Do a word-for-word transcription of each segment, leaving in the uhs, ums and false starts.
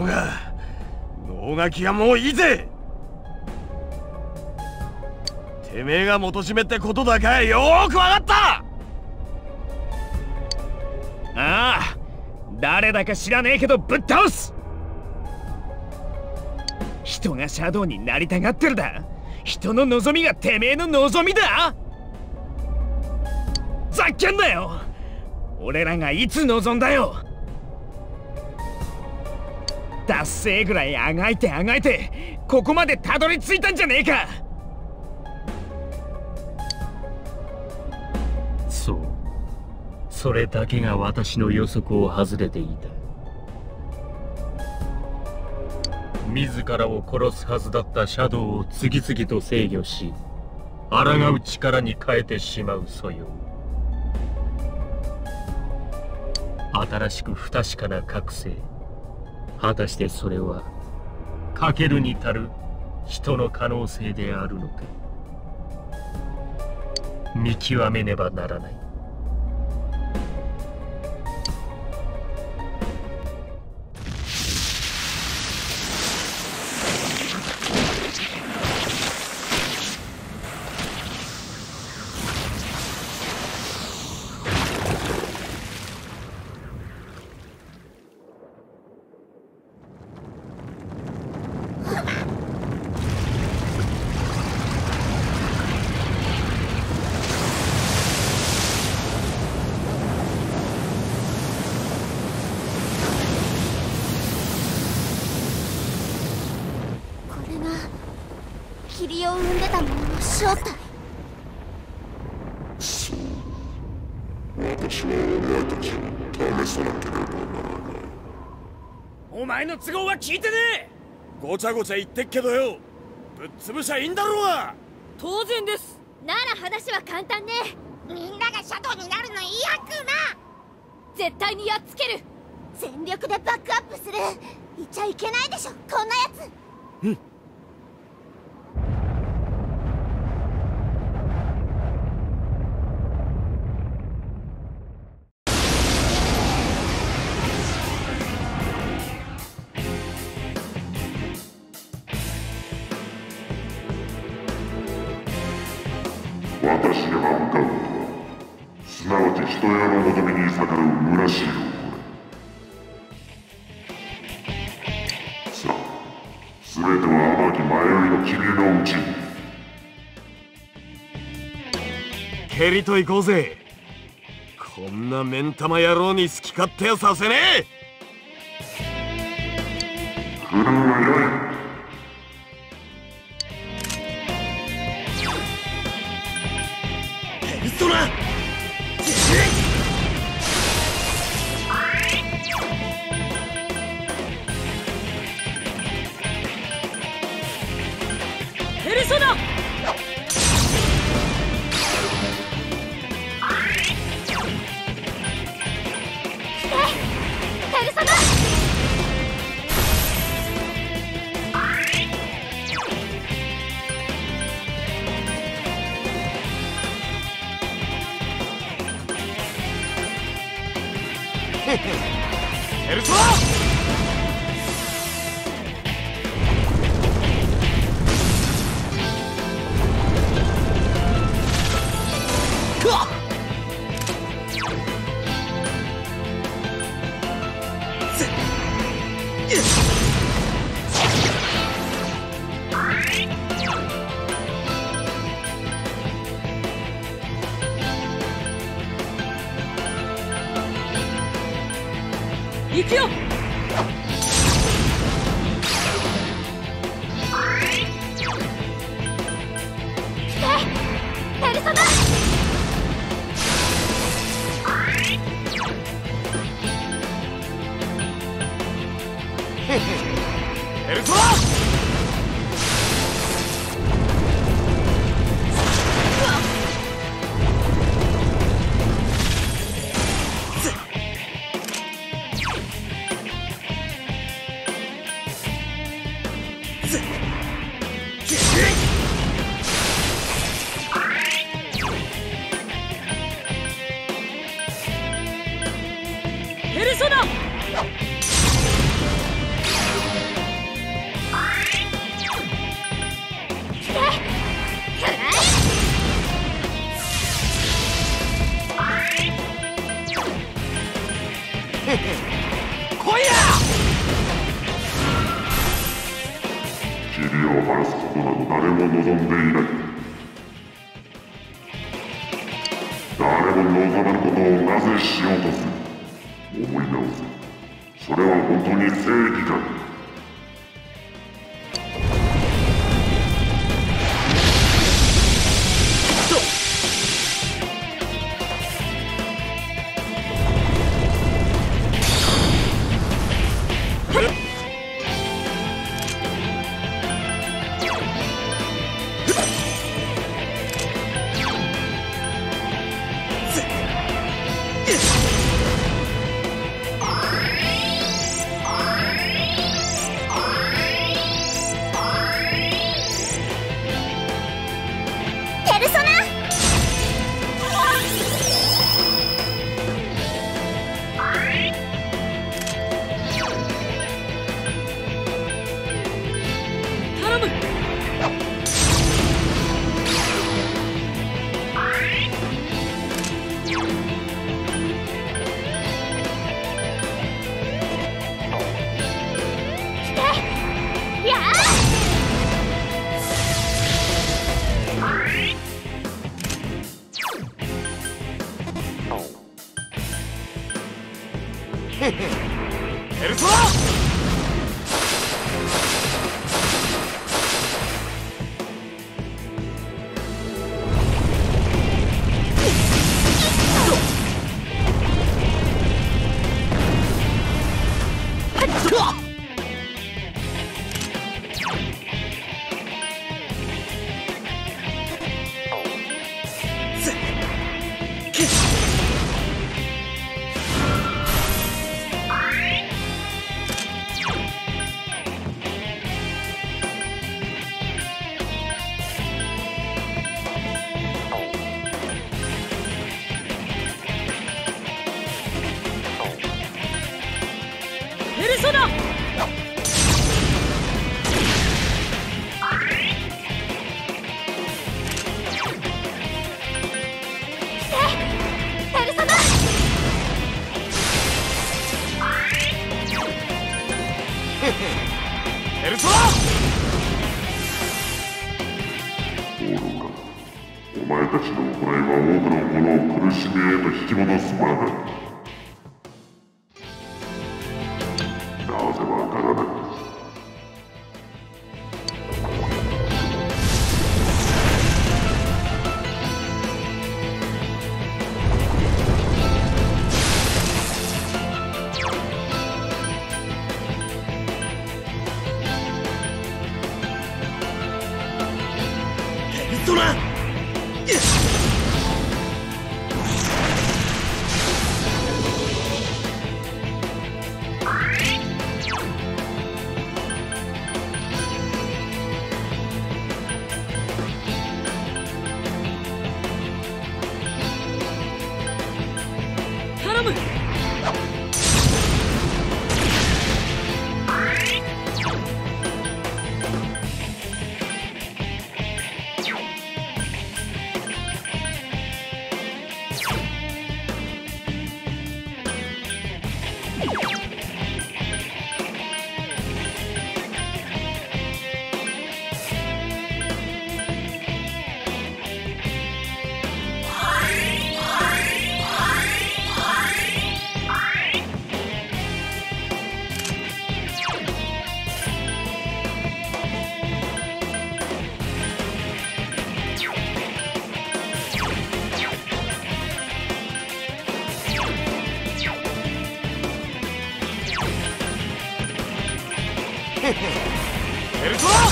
ろが能書きはもういいぜ。てめえが元締めってことだかい。よーくわかった。 ああ、誰だか知らねえけどぶっ倒す。人がシャドウになりたがってるだ。人の望みがてめえの望みだ。ざっけんなよ。俺らがいつ望んだよ。達成ぐらいあがいてあがいてここまでたどり着いたんじゃねえか。 そう、それだけが私の予測を外れていた。自らを殺すはずだったシャドウを次々と制御し、抗う力に変えてしまう素養。新しく不確かな覚醒。果たしてそれはかけるに足る人の可能性であるのか。見極めねばならない。 霧を生んでたものの正体。 そう、私はお前たちを試さなければならない。 お前の都合は聞いてねえ。ごちゃごちゃ言ってっけどよ、ぶっ潰しゃいいんだろうが。 当然です。 なら話は簡単ね。みんながシャドウになるの嫌くな。 絶対にやっつける。 全力でバックアップする。いちゃいけないでしょこんなやつ。 うん。 私が向かうことは、すなわち人よの望みに逆らう虚しい己。さあ、全ては甘き迷いの君のうちに。 蹴りと行こうぜ。こんな目ん玉野郎に好き勝手はさせねえ。 振るうがよい。 ペルソナペルソナペルソナペルソナ行くよ。 ペルソナペルソナペルソナを晴らすことなど誰も望んでいない。誰も望まぬことをなぜしようとする。思い直せ。それは本当に正義か。 エルソラ！ ペルソナ！ ペルソナ！ エルソラ！ 愚か。お前たちの行いは多くの者を苦しみへと引き戻すまでだ。なぜわからない。 ソラ！ 頼む！ エルソラ！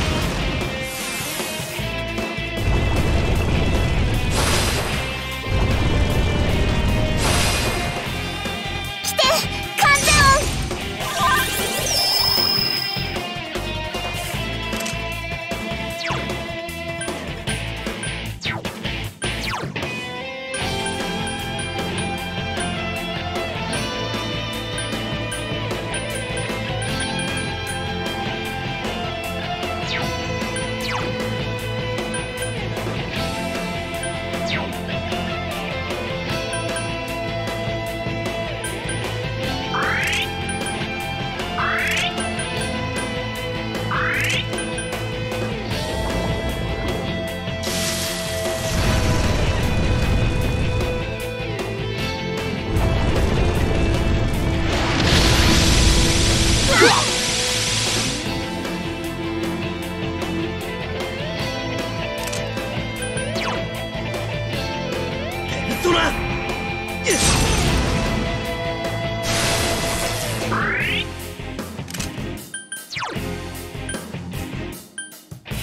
来て！完全音！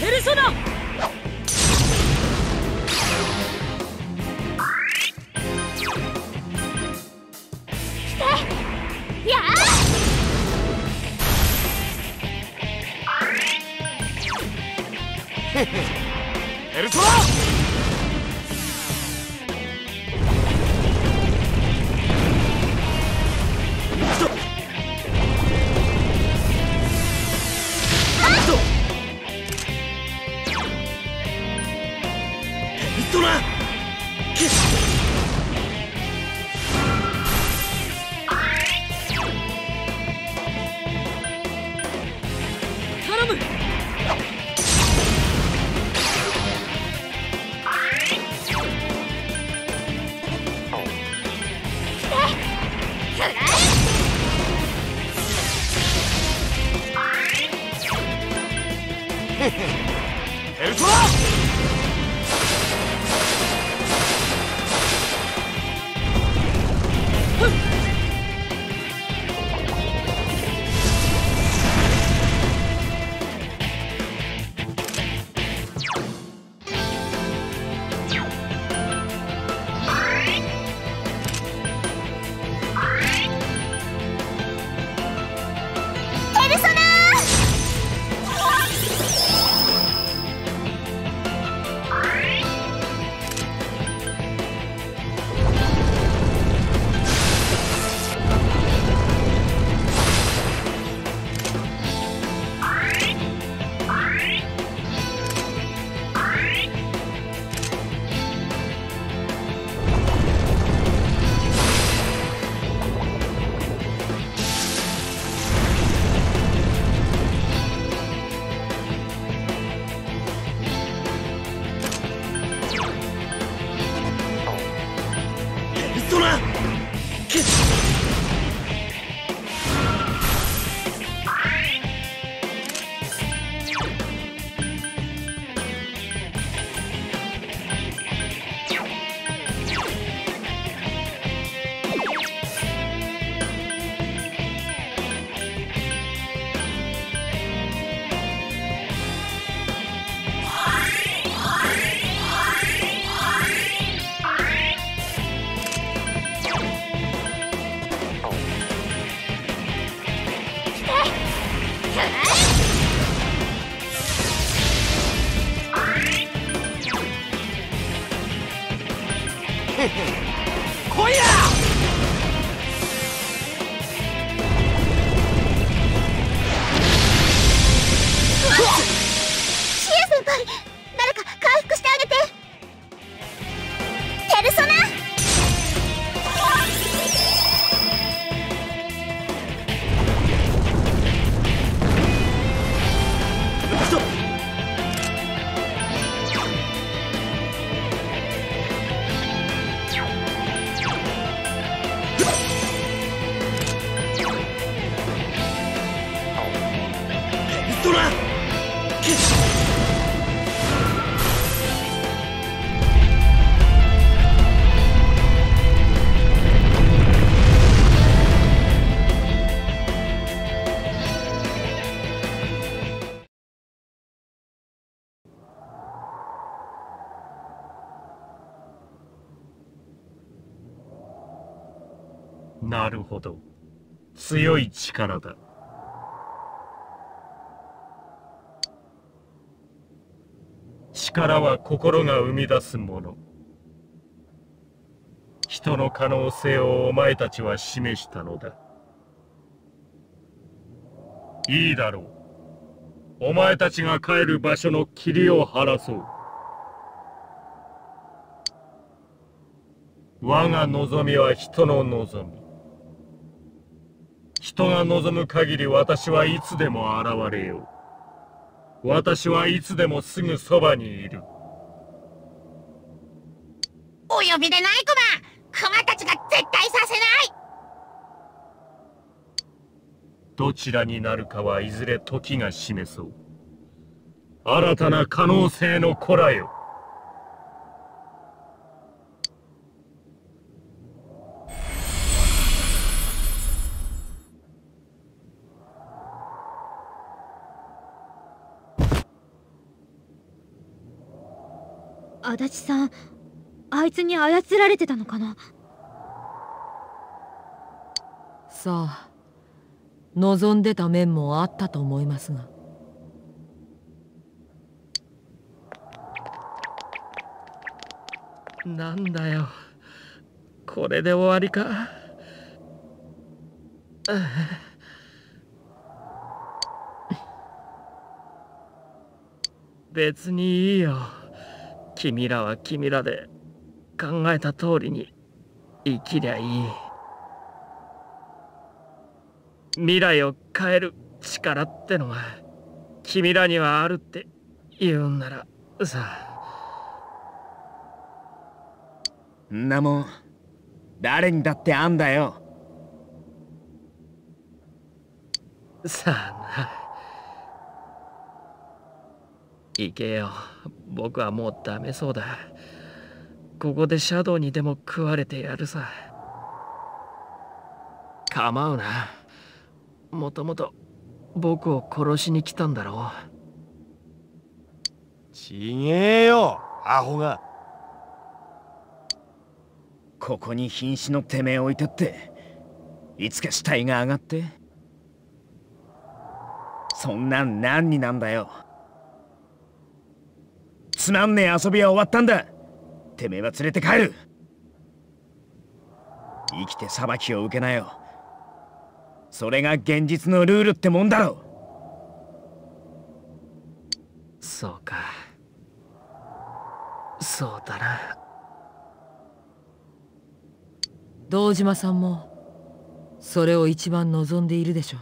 ペルソナ。 やあペルソナ。 トラ頼む。 ペルソナ。 ペルソナ。 トラ来いや。 シエ先輩、誰か回復してあげて。ペルソナ。 トラなるほど。強い力だ。力は心が生み出すもの。人の可能性をお前たちは示したのだ。いいだろう。お前たちが帰る場所の霧を晴らそう。我が望みは人の望み。人が望む限り私はいつでも現れよう。私はいつでもすぐそばにいる。 お呼びでないクマ、クマたちが絶対させない。 どちらになるかはいずれ時が示そう。新たな可能性の子らよ。 足立さん、あいつに操られてたのかな。 さあ、望んでた面もあったと思いますが。 なんだよ、これで終わりか。別にいいよ。君らは君らで考えた通りに生きりゃいい。未来を変える力ってのが君らにはあるって言うんならさ。 んなもん誰にだってあんだよ。 さあな。行けよ。僕はもうダメそうだ。ここでシャドウにでも食われてやるさ。構うな。もともと僕を殺しに来たんだろう。ちげえよ、アホが。 ここに瀕死のてめえ置いてって、いつか死体が上がって。そんなん何になんだよ。つまんねえ遊びは終わったんだ。てめえは連れて帰る。生きて裁きを受けなよ。それが現実のルールってもんだろ。 そうか、そうだな。 堂島さんもそれを一番望んでいるでしょ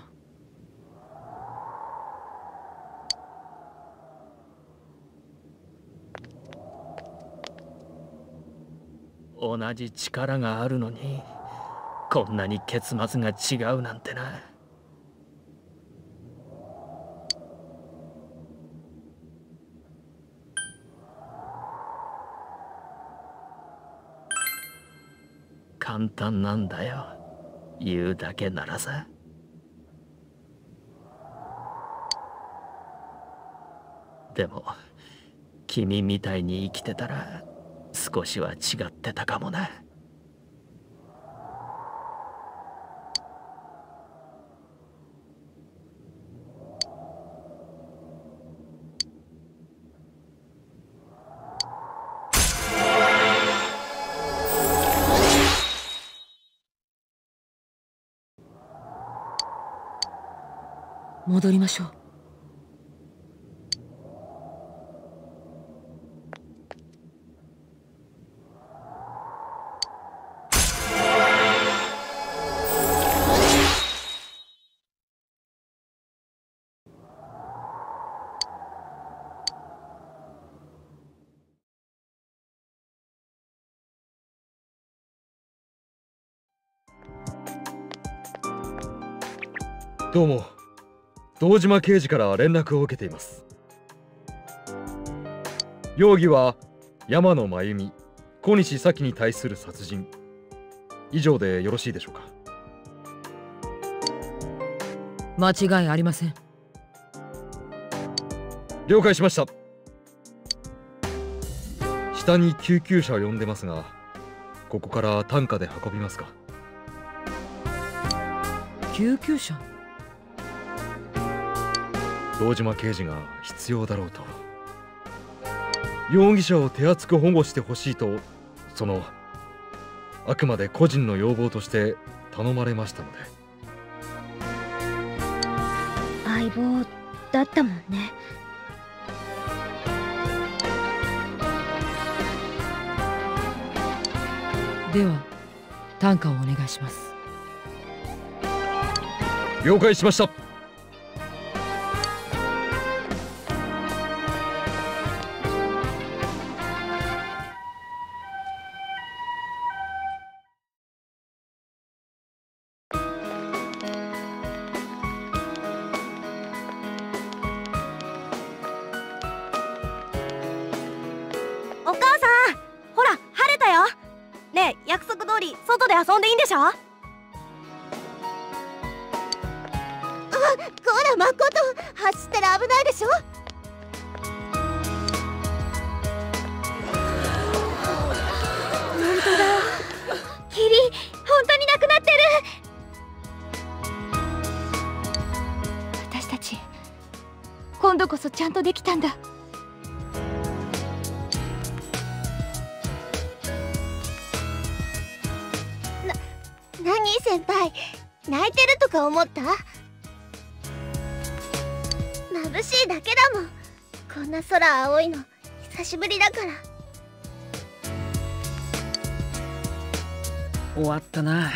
う。同じ力があるのにこんなに結末が違うなんてな。簡単なんだよ、言うだけならさ。でも君みたいに生きてたら少しは違ってたかもな。 戻りましょう。 どうも、堂島刑事から連絡を受けています。容疑は山野真由美、小西咲に対する殺人。以上でよろしいでしょうか。 間違いありません。 了解しました。下に救急車を呼んでますが、ここから担架で運びますか。 救急車？ 堂島刑事が必要だろうと。容疑者を手厚く保護してほしいと、そのあくまで個人の要望として頼まれましたので。 相棒だったもんね。 では担架をお願いします。 了解しました。 お母さん、ほら晴れたよ。ねえ、約束通り外で遊んでいいんでしょ。あ、こら誠、走ったら危ないでしょ。 今度こそちゃんとできたんだ。 な、何先輩、泣いてるとか思った？眩しいだけだもん。こんな空青いの久しぶりだから。 終わったな。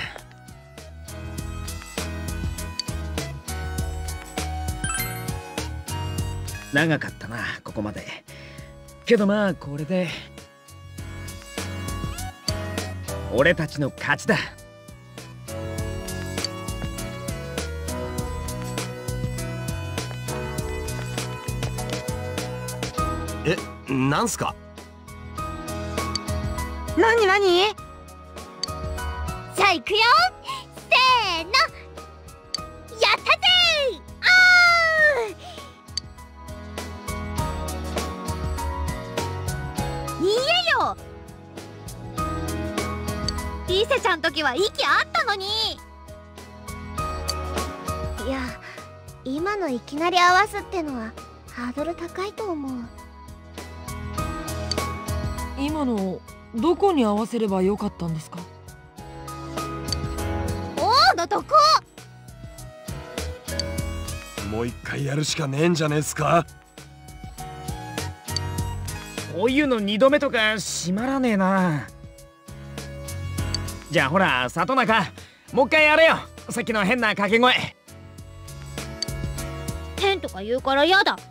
長かったな、ここまで。けどまあこれで俺たちの勝ちだ。 え、なんすか？ なになに？じゃあ行くよ。せーの、やったぜー。いいえよ、リセちゃん時は息あったのに。いや、今のいきなり合わすってのはハードル高いと思う。 今のどこに合わせればよかったんですか？ おーのどこ？ もう一回やるしかねえんじゃねえっすか？ こういうの二度目とか閉まらねえな。じゃあほら里中、もう一回やれよ、さっきの変な掛け声。 変とか言うからやだ。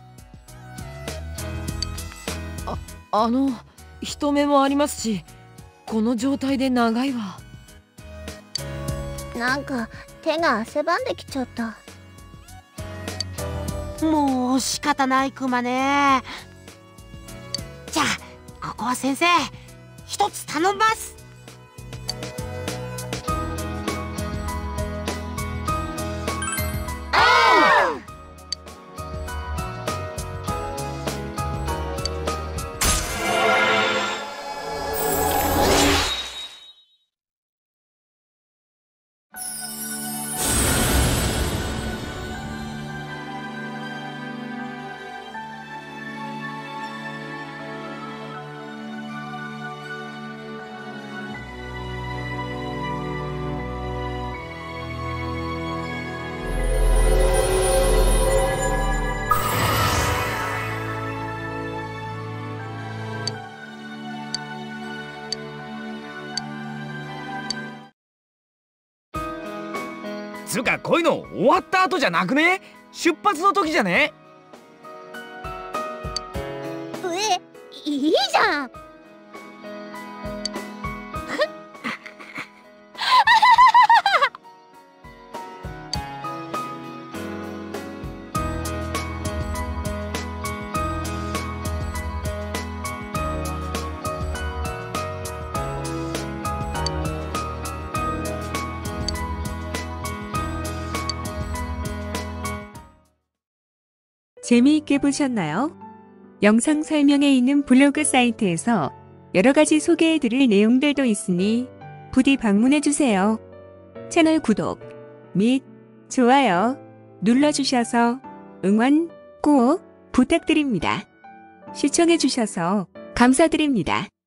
あ、あの人目もありますし、この状態で長いわ。 なんか手が汗ばんできちゃった。 もう仕方ないクマね。じゃあここは先生一つ頼みます。 つうかこういうの終わった後じゃなくね？出発の時じゃね？ え、いいじゃん。 재미있게 보셨나요? 영상 설명에 있는 블로그 사이트에서 여러 가지 소개해드릴 내용들도 있으니 부디 방문해주세요. 채널 구독 및 좋아요 눌러주셔서 응원 꼭 부탁드립니다. 시청해주셔서 감사드립니다.